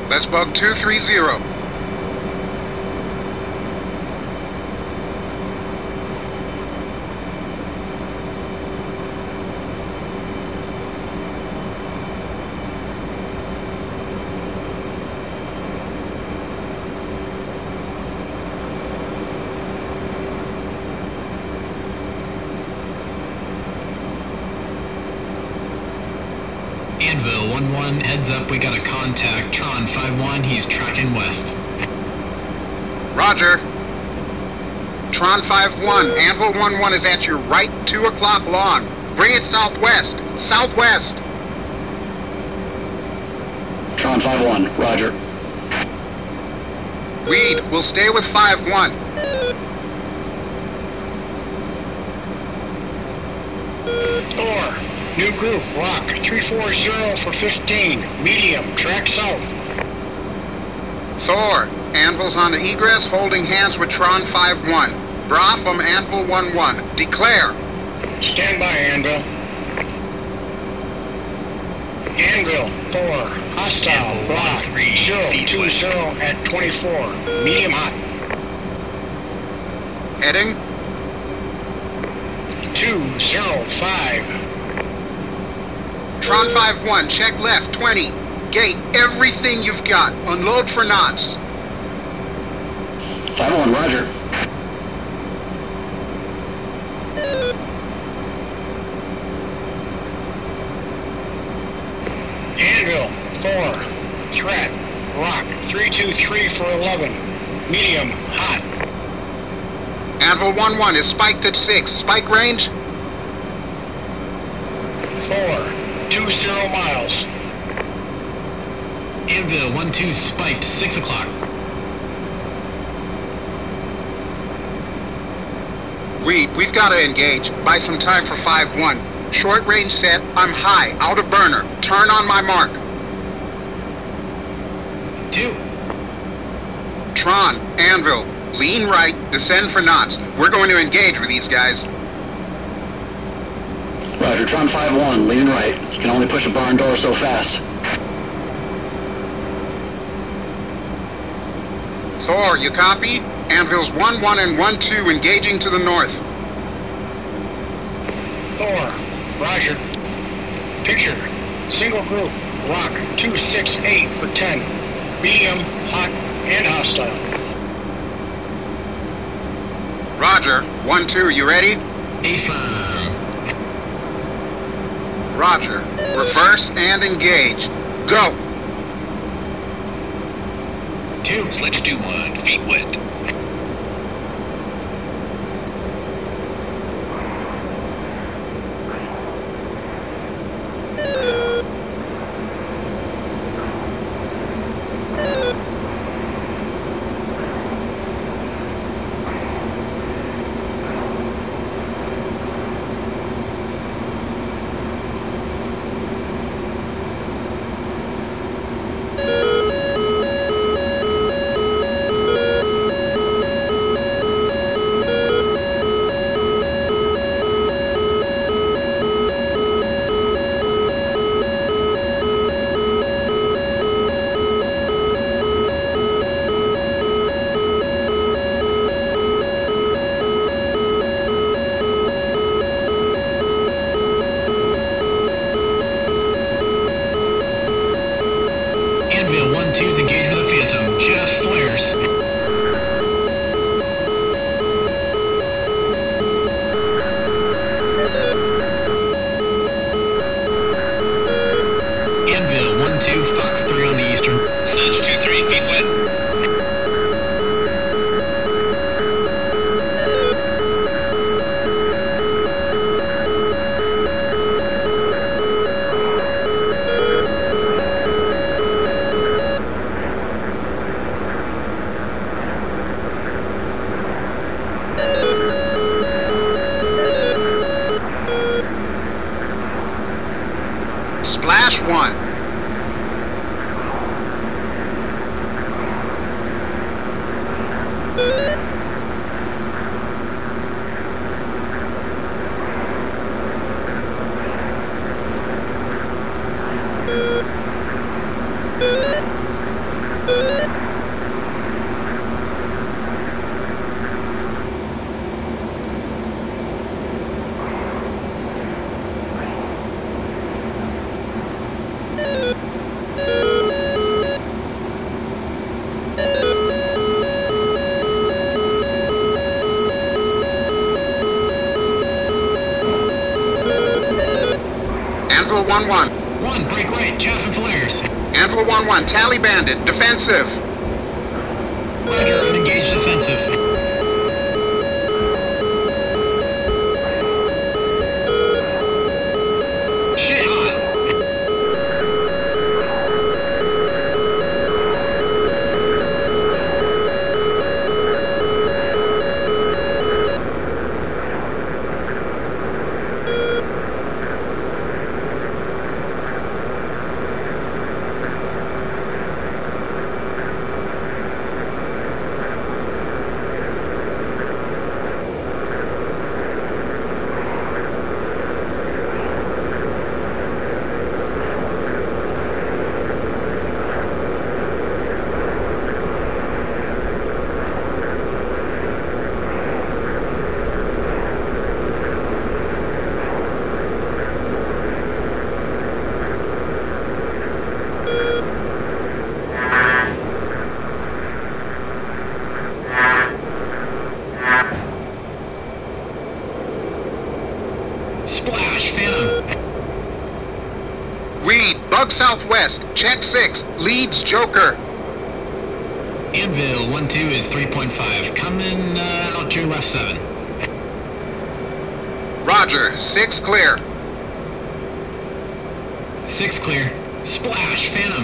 Let's bug 230. Anvil 1-1, heads up, we got a contact. Tron 5-1, he's tracking west. Roger. Tron 5-1, Anvil 1-1 is at your right, 2 o'clock long. Bring it southwest. Southwest. Tron 5-1, roger. Weed, we'll stay with 5-1. Thor, new group, rock, 340 for 15, medium, track south. Thor, Anvil's on the egress, holding hands with Tron 5-1. Bra from Anvil 1-1. Declare. Stand by, Anvil. Anvil, Thor, hostile, block, 020 at 24, medium hot. Heading. 205. Tron 5-1, check left, 20. Gate, everything you've got. Unload for knots. 5-1, roger. Anvil, Thor, threat, rock, 323 for 11, medium, hot. Anvil 1-1 is spiked at 6. Spike range? Thor, 20 miles. Anvil 1-2 spiked, 6 o'clock. We've got to engage. Buy some time for 5-1. Short range set, I'm high, out of burner. Turn on my mark. 2. Tron, Anvil, lean right, descend for knots. We're going to engage with these guys. Roger, Tron 5-1, lean right. You can only push a barn door so fast. Thor, you copy? Anvil's 1-1 and 1-2 engaging to the north. Thor, roger. Picture, single group, rock, 268 for 10, medium, hot, and hostile. Roger, 1-2, you ready? A-firm. Roger. Reverse and engage. Go! 2. Sledge 2-1, feet wet. Anvil 1-1. 1, break right, chaff and flares. Anvil 1-1, tally bandit, defensive. Roger, unengaged defensive. Shit hot. Splash, Phantom. Weed, bug southwest, check 6, leads Joker. Anvil 1-2 is 3.5. Coming out your left 7. Roger, 6 clear. 6 clear. Splash, Phantom.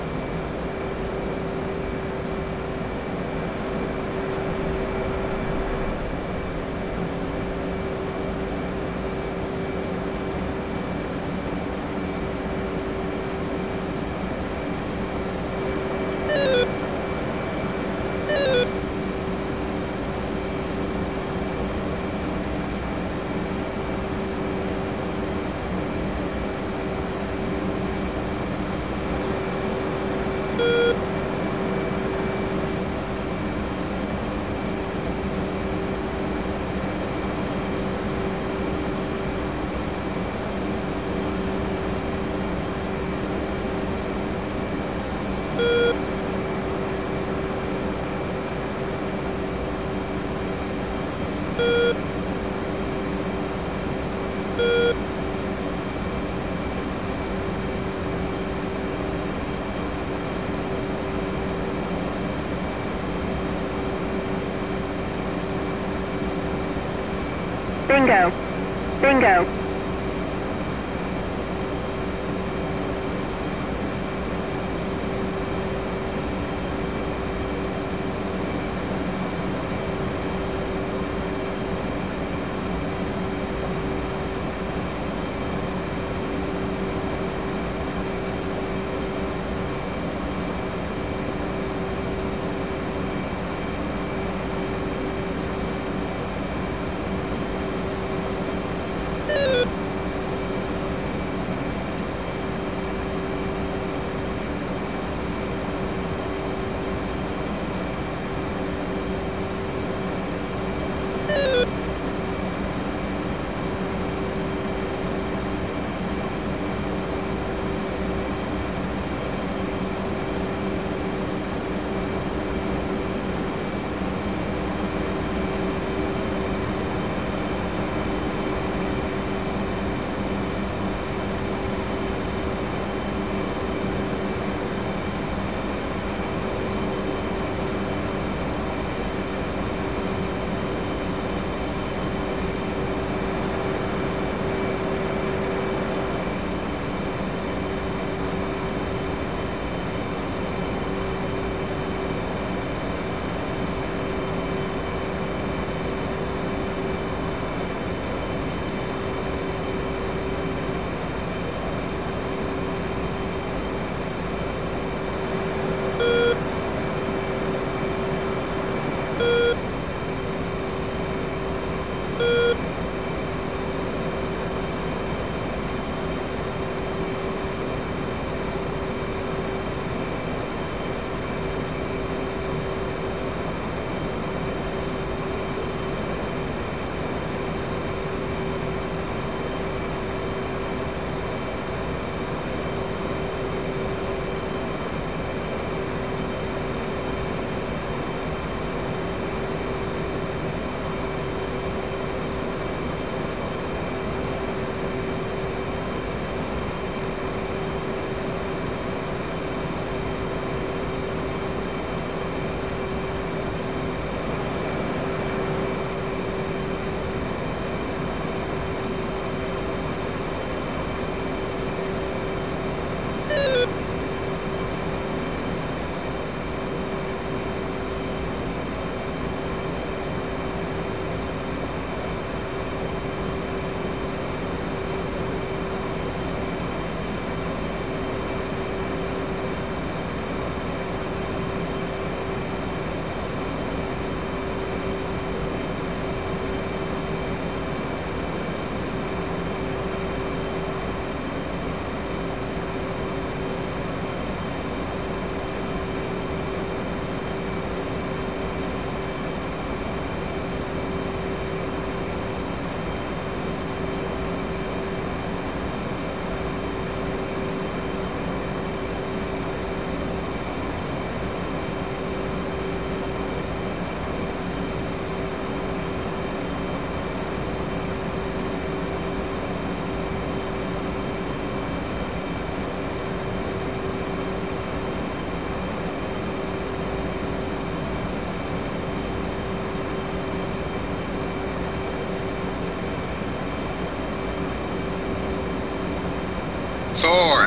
Bingo. Bingo.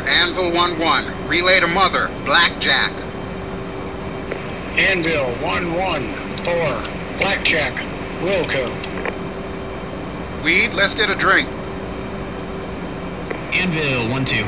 Anvil 1-1. Relay to Mother, Blackjack. Anvil 1-1, Thor, Blackjack, Wilco. Weed, let's get a drink. Anvil 1-2.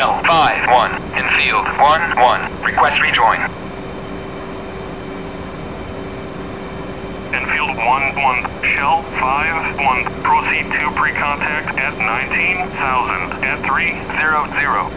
Shell 5-1 in field 1-1. Request rejoin. Infield 1-1, Shell 5-1. Proceed to pre-contact at 19,000 at 300.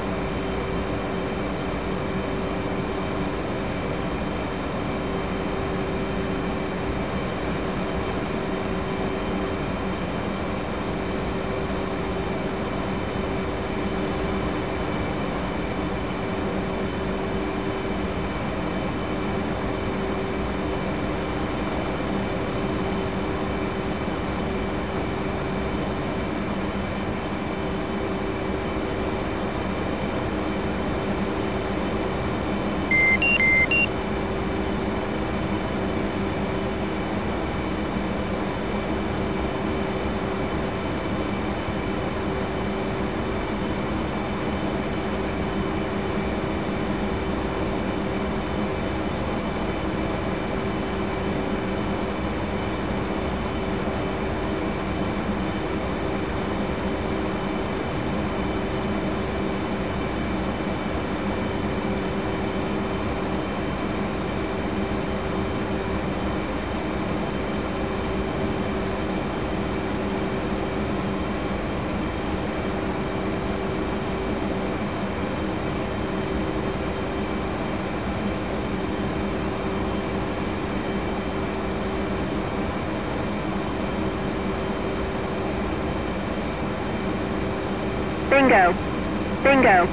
Bingo. Bingo.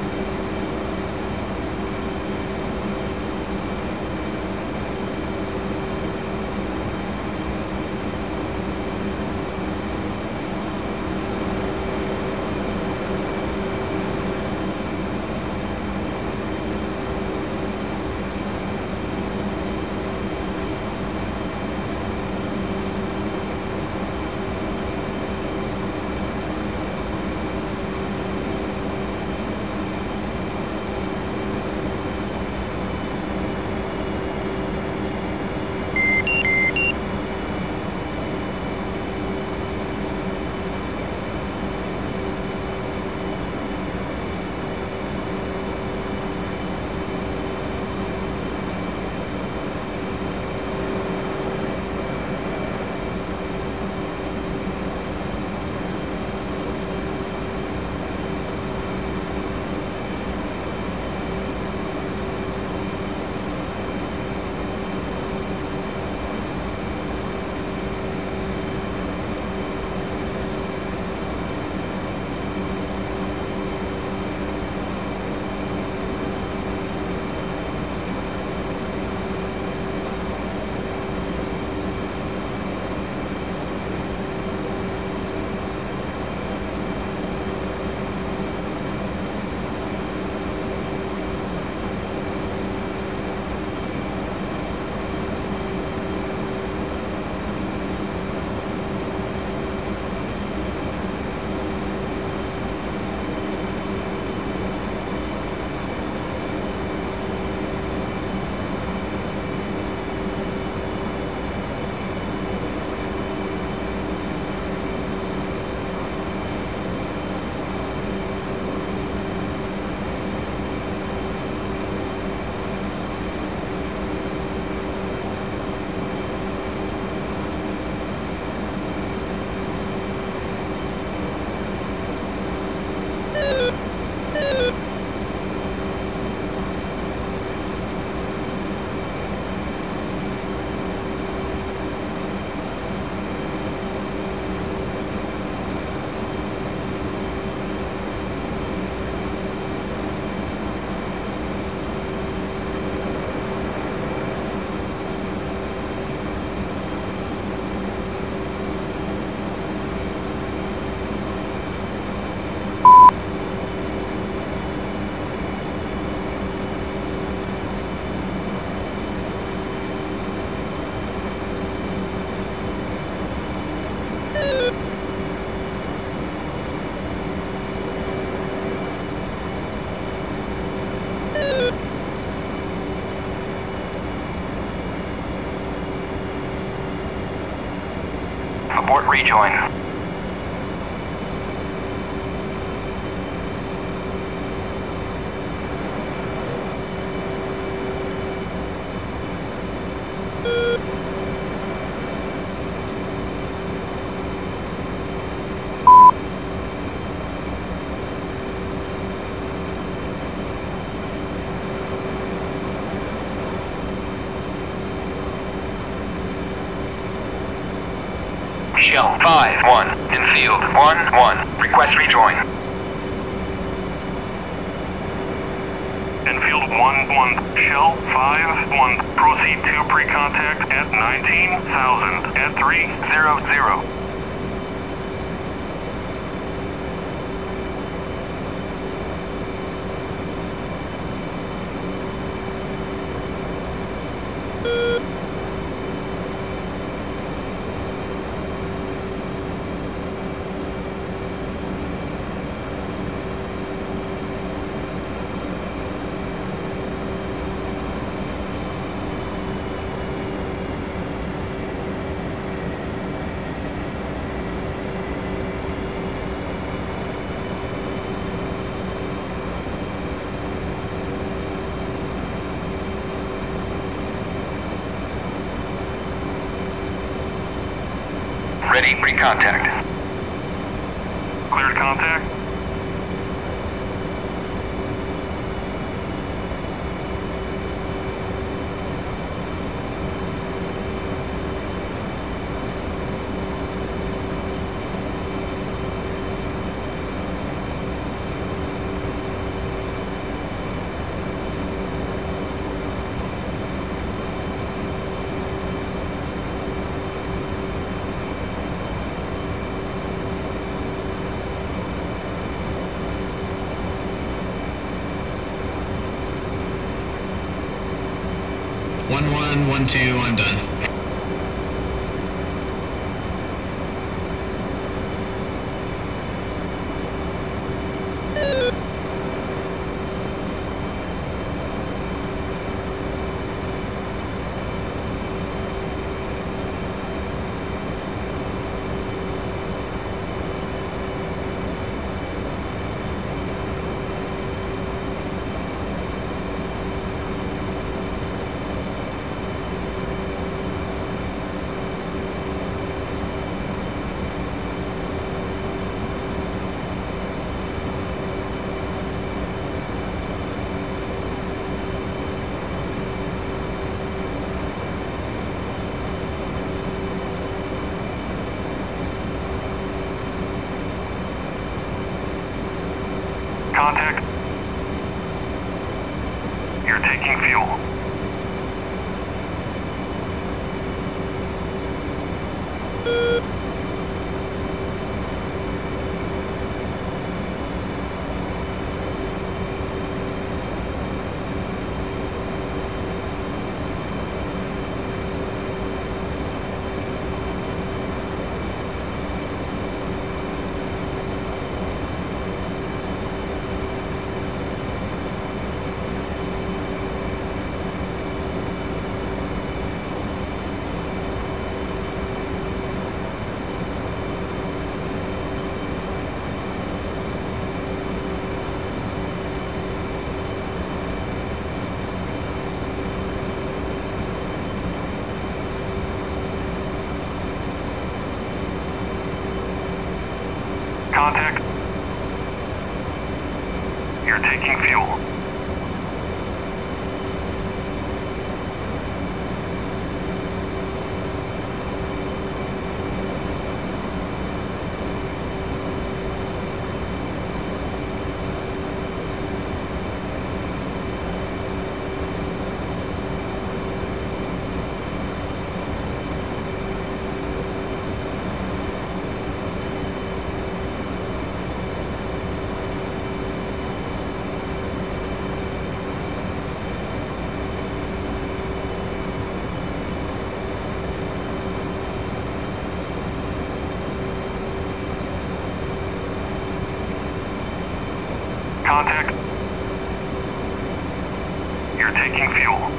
Abort rejoin. Shell 5-1. Infield 1-1. Request rejoin. Infield 1-1. Shell 5-1. Proceed to pre-contact at 19,000 at 300. Ready, pre-contact. Cleared contact. One, 2, I'm done. Contact. You're taking fuel. Contact. You're taking fuel. Contact. You're taking fuel.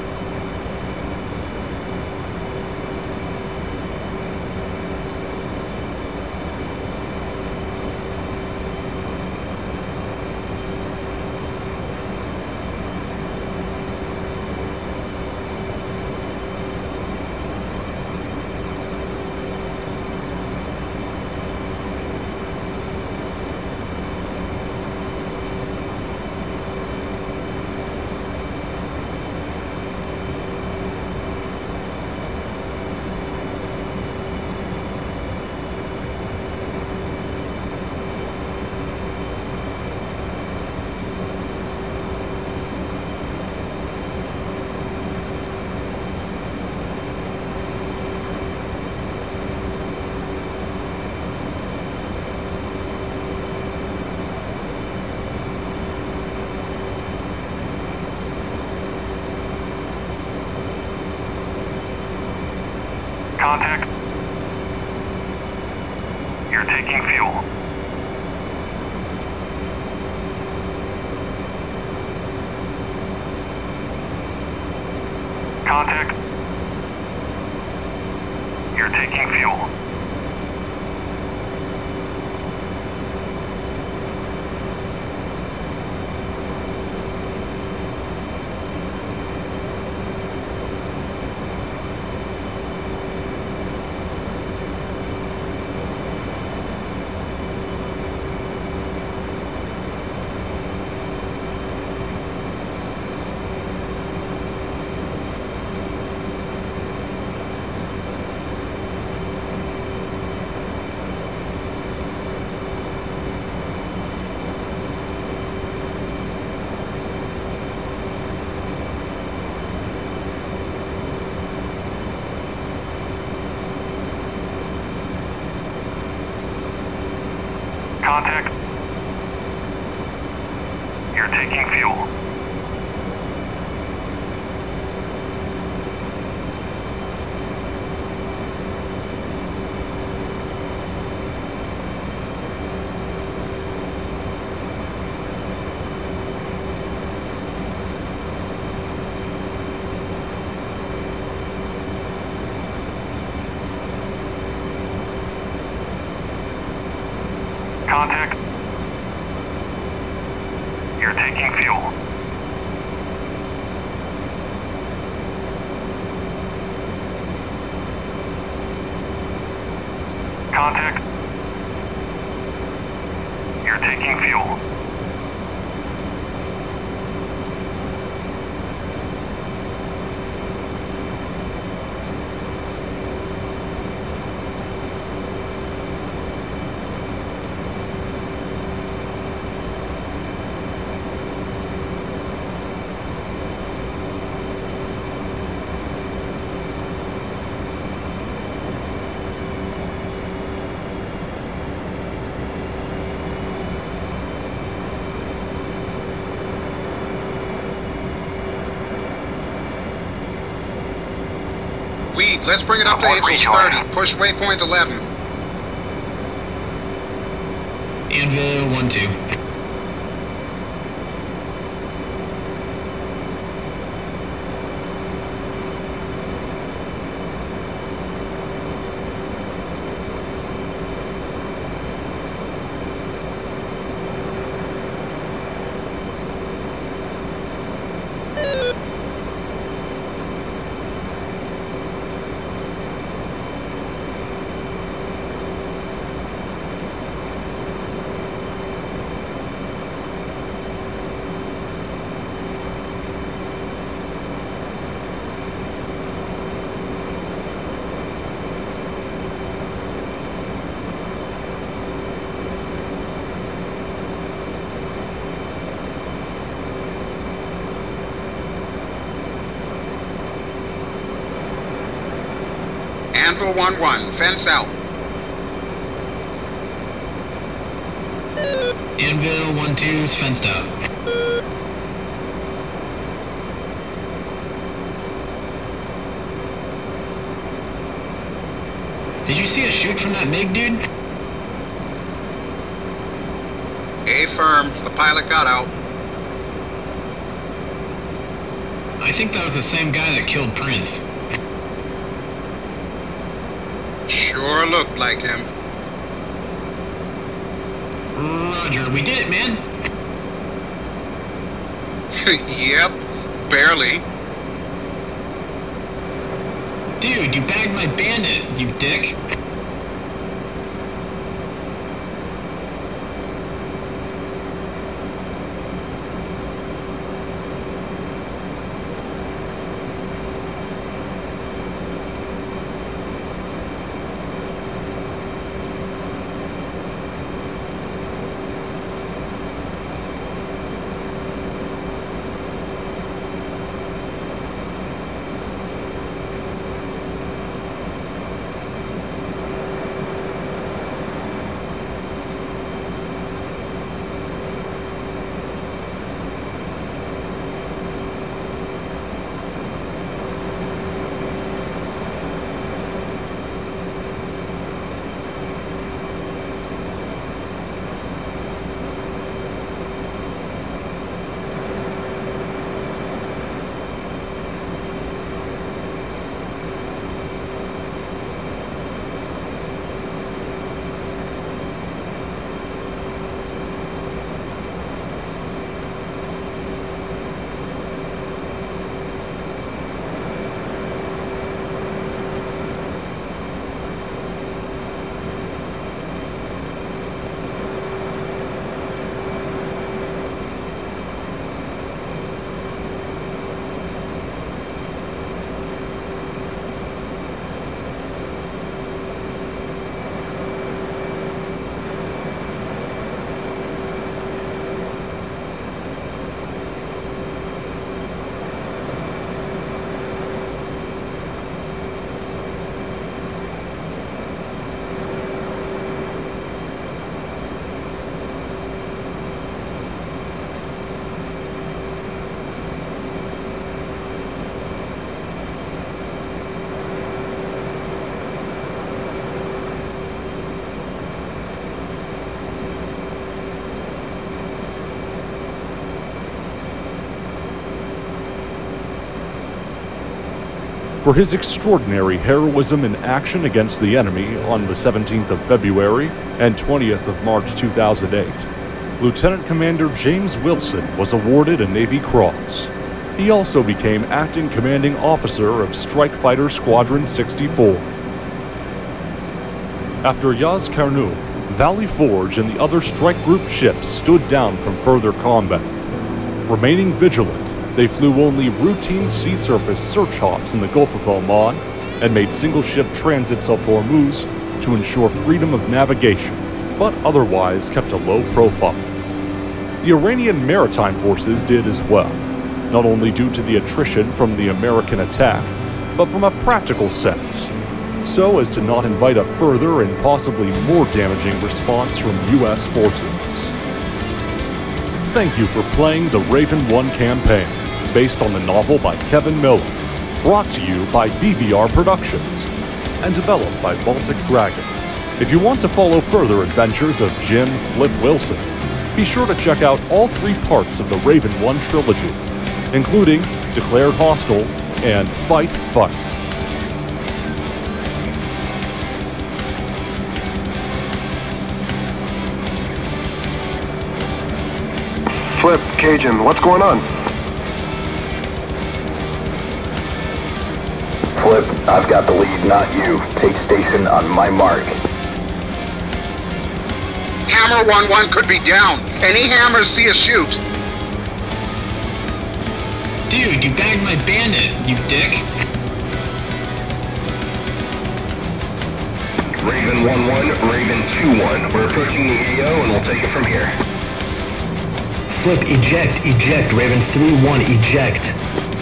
Contact. You're taking fuel. Contact. You're taking fuel. Contact. You're taking fuel. Contact. You're taking fuel. Contact. You're taking fuel. Weed, let's bring it up to Report Angels rejoin. 30. Push waypoint 11. Anvil 1-2. Anvil 1-1, fence out. Anvil 1-2 is fenced out. Did you see a shoot from that MiG, dude? A firm, the pilot got out. I think that was the same guy that killed Prince. Sure looked like him. Roger, we did it, man. Yep, barely. Dude, you bagged my bandit, you dick. For his extraordinary heroism in action against the enemy on the 17th of February and 20th of March 2008, Lieutenant Commander James Wilson was awarded a Navy Cross. He also became Acting Commanding Officer of Strike Fighter Squadron 64. After Yas Carnot, Valley Forge and the other strike group ships stood down from further combat. Remaining vigilant, they flew only routine sea surface search hops in the Gulf of Oman and made single-ship transits of Hormuz to ensure freedom of navigation, but otherwise kept a low profile. The Iranian maritime forces did as well, not only due to the attrition from the American attack, but from a practical sense, so as to not invite a further and possibly more damaging response from U.S. forces. Thank you for playing the Raven 1 campaign, based on the novel by Kevin Miller, brought to you by BVR Productions, and developed by Baltic Dragon. If you want to follow further adventures of Jim Flip Wilson, be sure to check out all 3 parts of the Raven 1 trilogy, including Declared Hostile and Fight, Fight. Flip, Cajun, what's going on? Flip, I've got the lead, not you. Take station on my mark. Hammer 1-1 could be down. Any hammers see a shoot. Dude, you bagged my bandit, you dick. Raven 1-1, Raven 2-1. We're approaching the AO and we'll take it from here. Flip, eject. Raven 3-1, eject.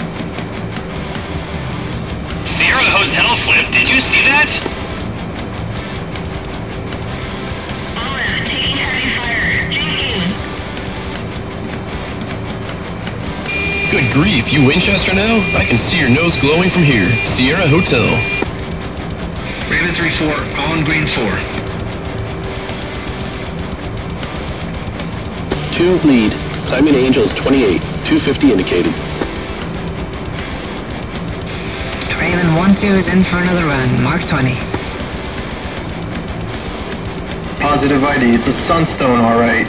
Sierra Hotel, Flip, did you see that? Taking heavy fire. Taking. Good grief, you Winchester now? I can see your nose glowing from here. Sierra Hotel. Raven 3-4, on green 4. 2 lead. Timing Angels 28. 250 indicated. Raven 1-2 is in for another run. Mark 20. Positive ID. It's a Sunstone, all right.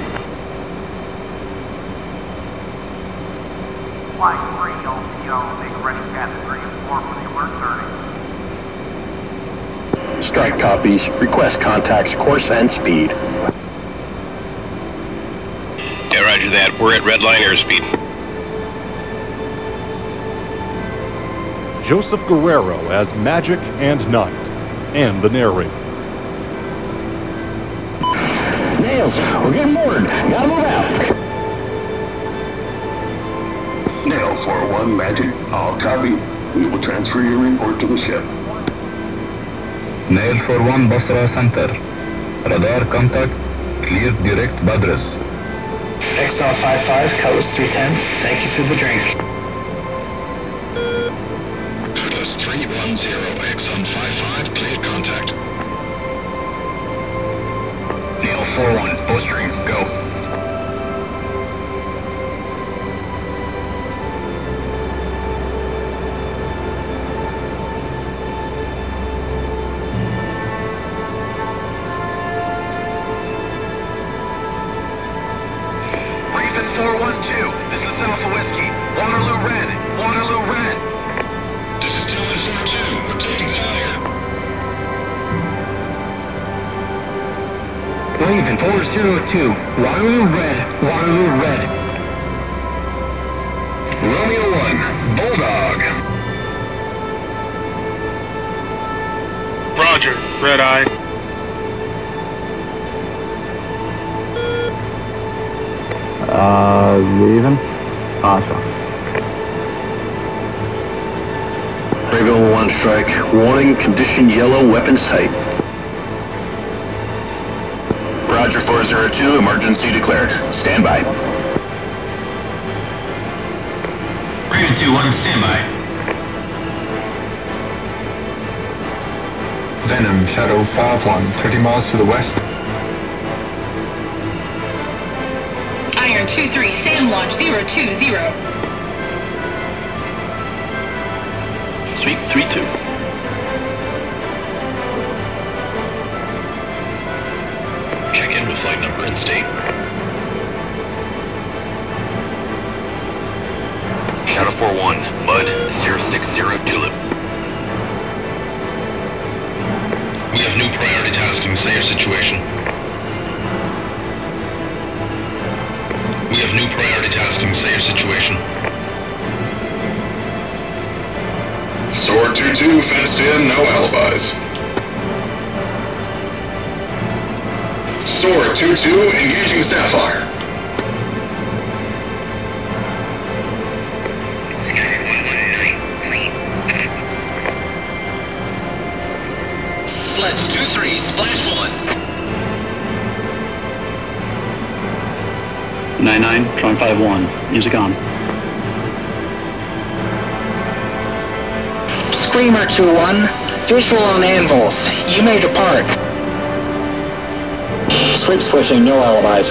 Flight 3 LCO, make ready category 4 for the alert 30. Strike copies. Request contacts, course and speed. Yeah, roger that. We're at redline airspeed. Joseph Guerrero as Magic and Knight, and the narrator. Nails, we're getting bored. Gotta move out. Nail 4-1, Magic, all copy. We will transfer your report to the ship. Nail 4-1, Basra Center. Radar contact, clear direct Badras. XL 55, Cutlass 310. Thank you for the drink. Cutlass 310, Exxon 55, clear contact. Nail 4-1, postering, go. Raven 412, this is Alpha Whiskey. Waterloo Red, Waterloo Red. This is Talon 4-2, we're taking fire. Raven 402, Waterloo Red, Waterloo Red. Romeo 1, Bulldog. Roger, Red Eye. Raven. Awesome. Raven 1 strike. Warning, condition yellow, weapon sight. Roger 402, emergency declared. Stand by. Raven 2-1, stand by. Venom, Shadow 5-1, 30 miles to the west. Iron 2-3, Sam launch 020. Sweep 3-2. Check in with flight number and state. Shadow 4-1, Mud 060 Tulip. We have new priority tasking. Say your situation. We have new priority tasking. Say your situation. Sword 2-2, fenced in, no alibis. Sword 2-2, engaging Sapphire. Skynet 119, clean. Sledge 2-3, splash 1. 9-9, Tron 5-1, music on. Screamer 2-1, visual on anvils. You may depart. Sweep switching, no alibis.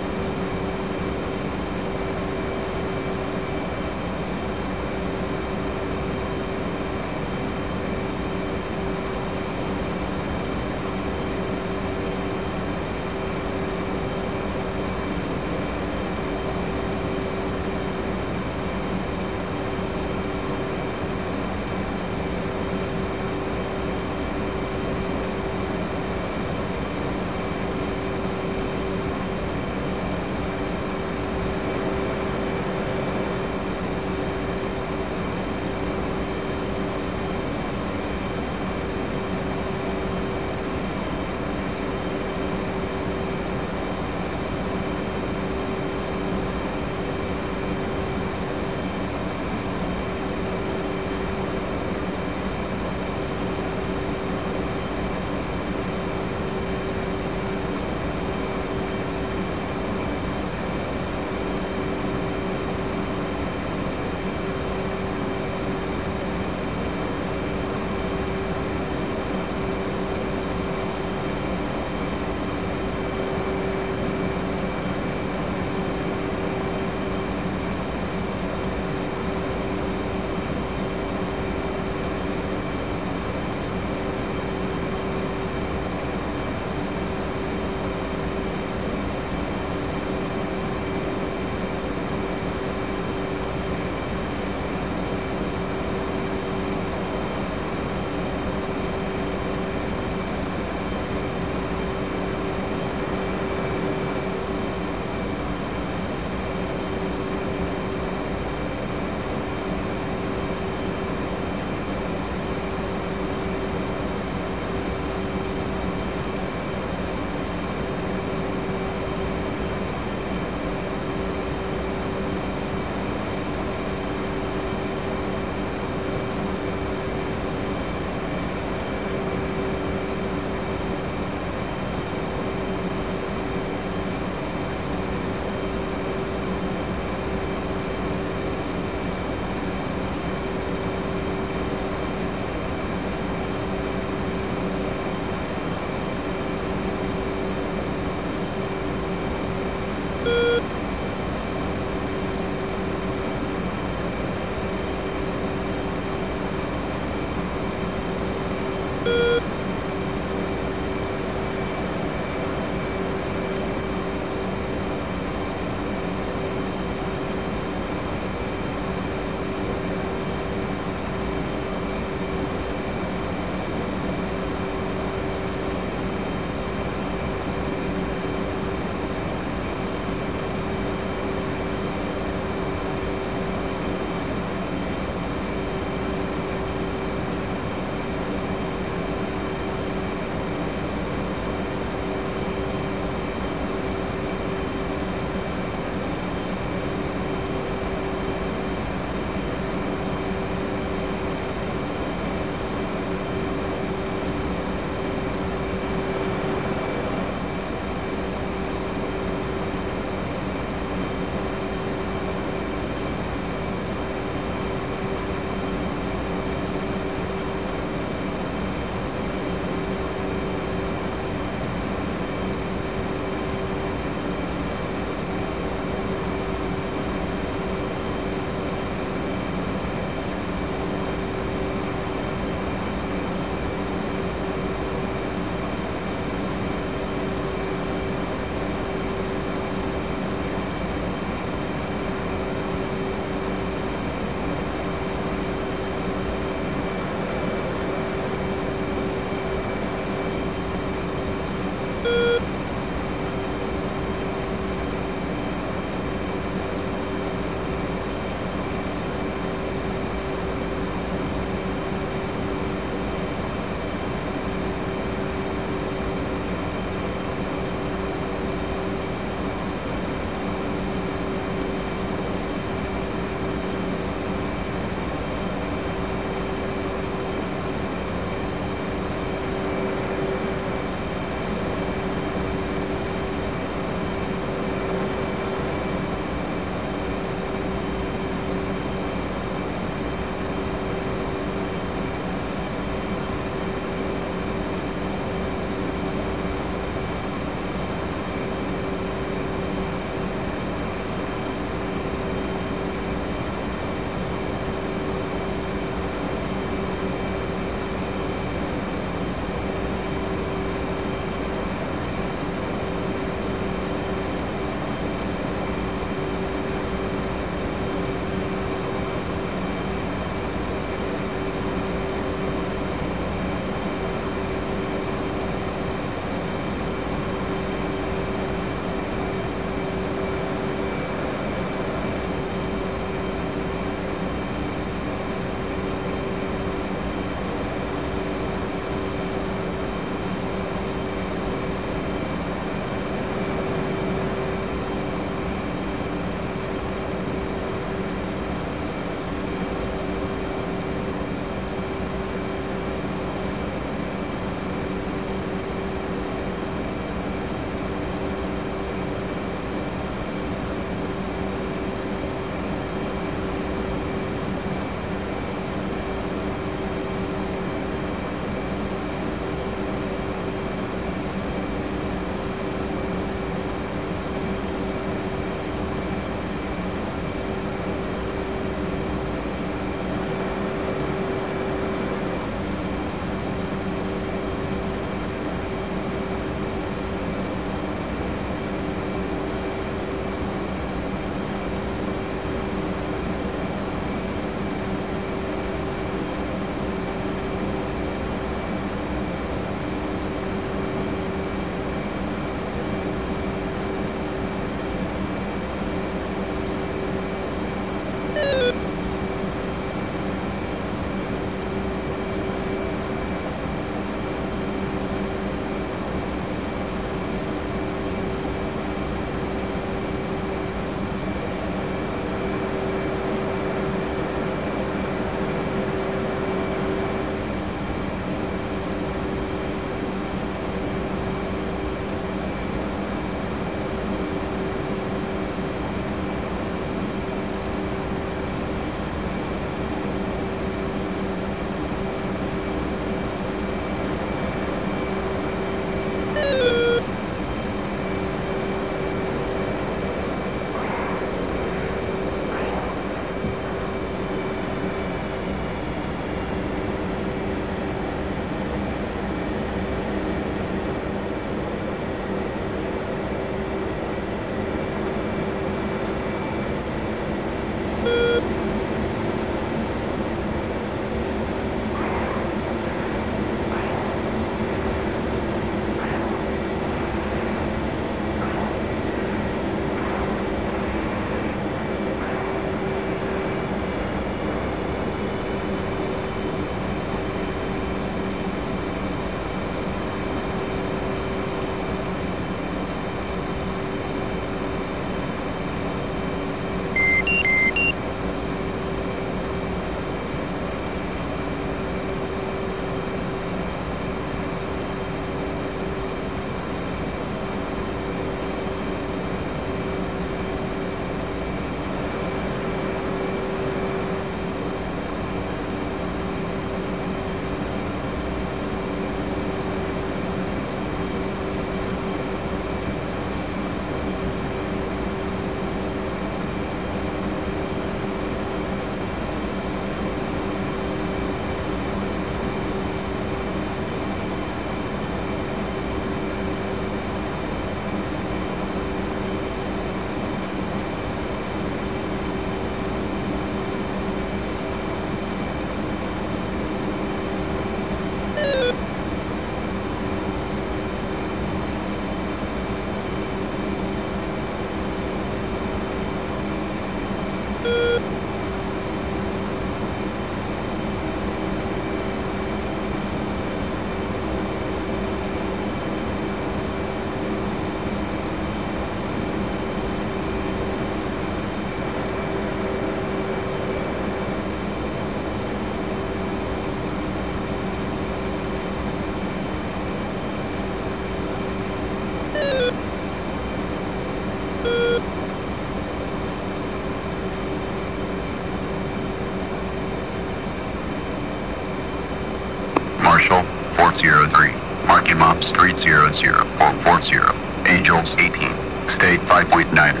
403. Marking map Street 00 440. Angels 18. State 5.9.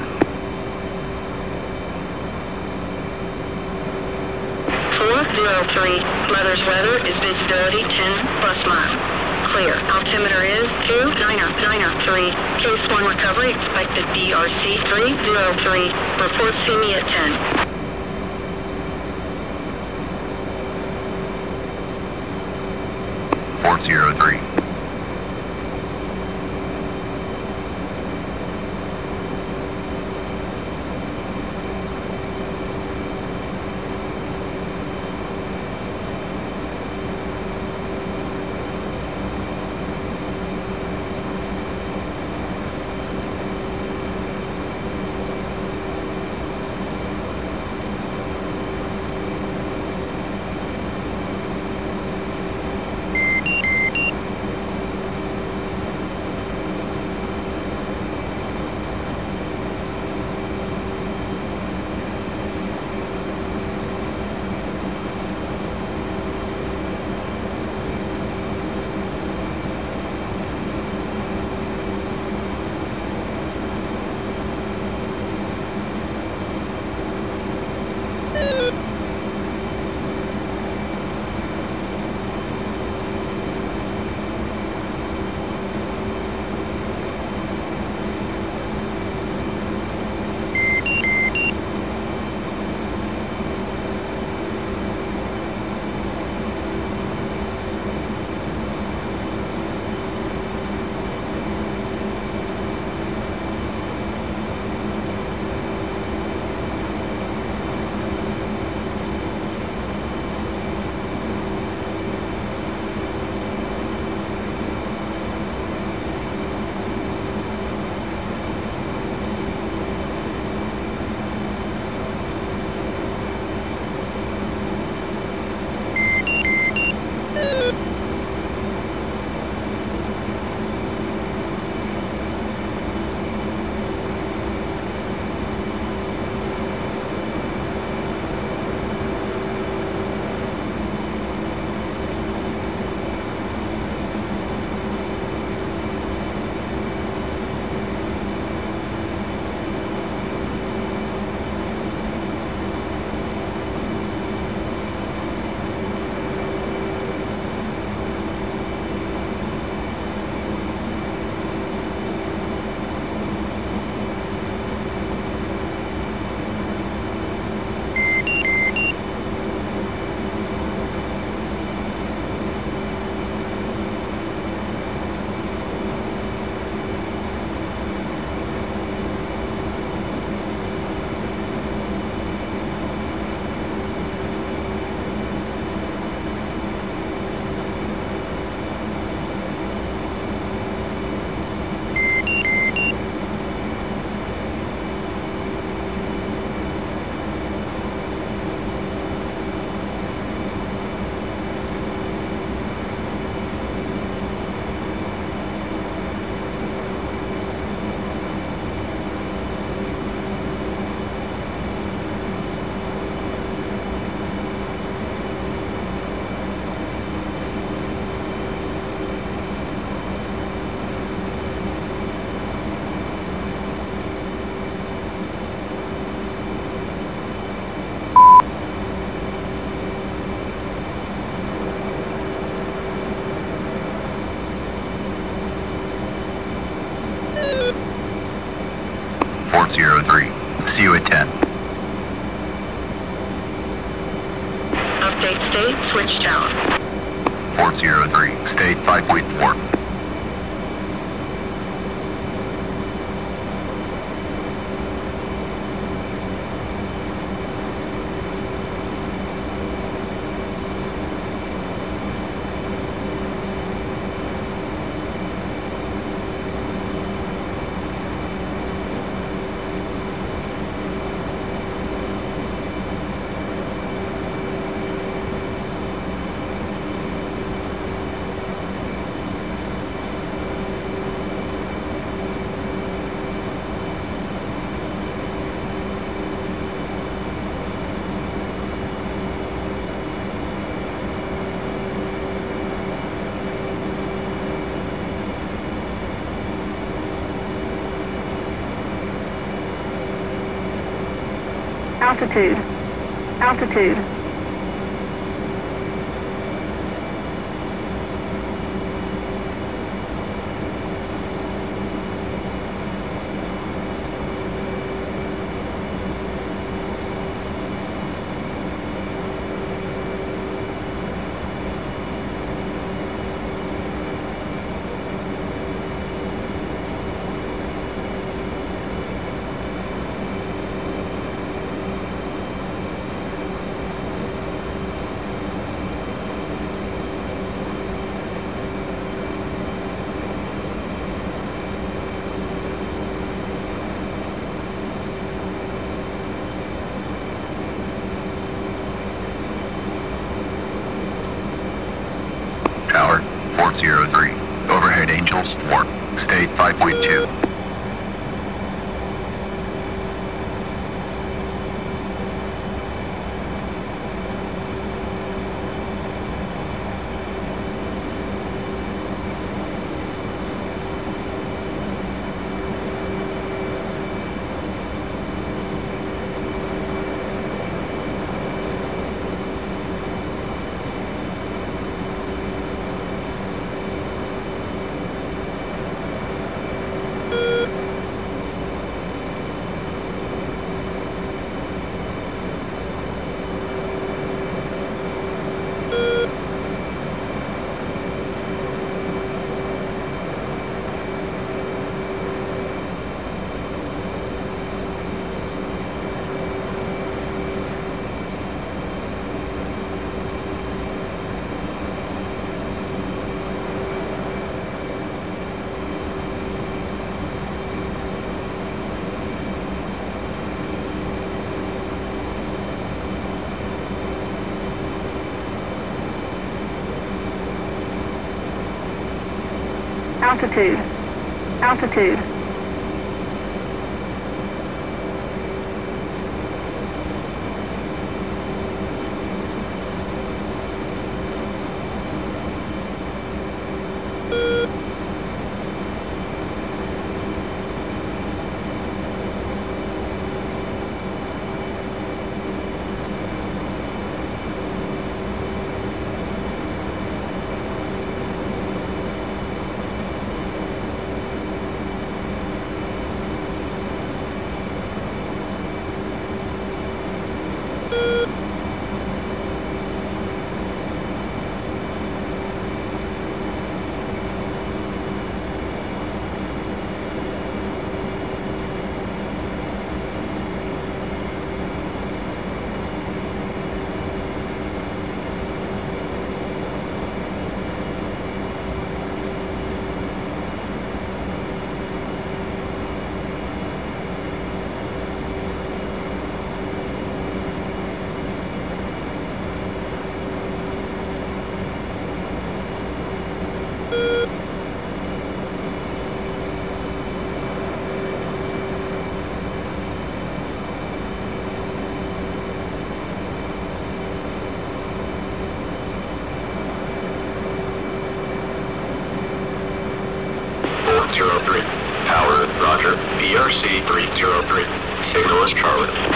403. Mother's weather is visibility 10 plus mile. Clear. Altimeter is 2993. Case 1 recovery expected BRC 303. Report see me at 10. .403. See you at 10. Update state, switch tower. 403, state 5.4. Altitude. Altitude. Tower, 403. Overhead Angels, 4. State 5.2. Altitude. Altitude. Tower, Roger. BRC 303. Signal is Charlie.